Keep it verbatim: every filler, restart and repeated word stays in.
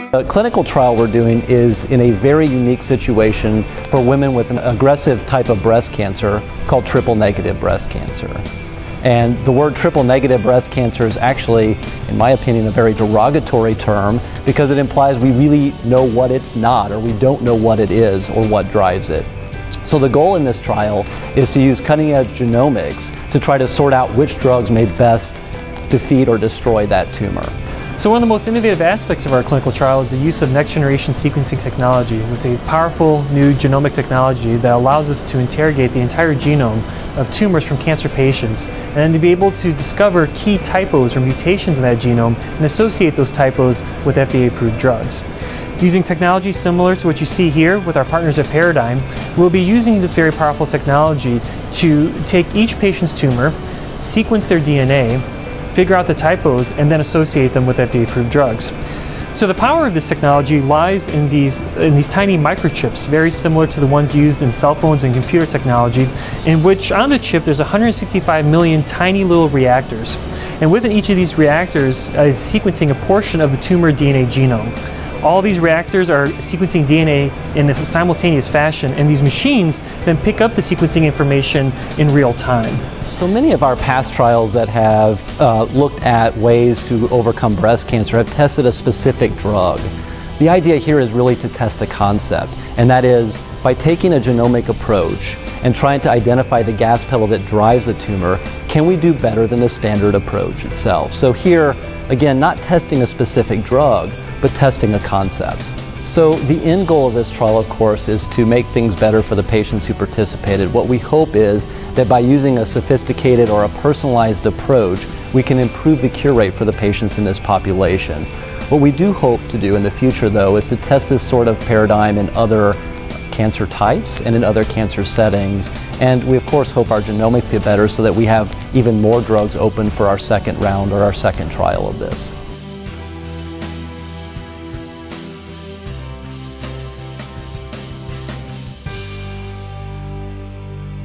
The clinical trial we're doing is in a very unique situation for women with an aggressive type of breast cancer called triple negative breast cancer. And the word triple negative breast cancer is actually, in my opinion, a very derogatory term because it implies we really know what it's not, or we don't know what it is or what drives it. So the goal in this trial is to use cutting-edge genomics to try to sort out which drugs may best defeat or destroy that tumor. So one of the most innovative aspects of our clinical trial is the use of next-generation sequencing technology. It's a powerful new genomic technology that allows us to interrogate the entire genome of tumors from cancer patients, and then to be able to discover key typos or mutations in that genome and associate those typos with F D A-approved drugs. Using technology similar to what you see here with our partners at Paradigm, we'll be using this very powerful technology to take each patient's tumor, sequence their D N A, figure out the typos, and then associate them with F D A-approved drugs. So the power of this technology lies in these, in these tiny microchips, very similar to the ones used in cell phones and computer technology, in which on the chip there's one hundred sixty-five million tiny little reactors. And within each of these reactors uh, is sequencing a portion of the tumor D N A genome. All these reactors are sequencing D N A in a simultaneous fashion, and these machines then pick up the sequencing information in real time. So many of our past trials that have uh, looked at ways to overcome breast cancer have tested a specific drug. The idea here is really to test a concept, and that is by taking a genomic approach and trying to identify the gas pedal that drives the tumor, can we do better than the standard approach itself? So here, again, not testing a specific drug, but testing a concept. So the end goal of this trial, of course, is to make things better for the patients who participated. What we hope is that by using a sophisticated or a personalized approach, we can improve the cure rate for the patients in this population. What we do hope to do in the future, though, is to test this sort of paradigm in other cancer types and in other cancer settings. And we, of course, hope our genomics get better so that we have even more drugs open for our second round or our second trial of this.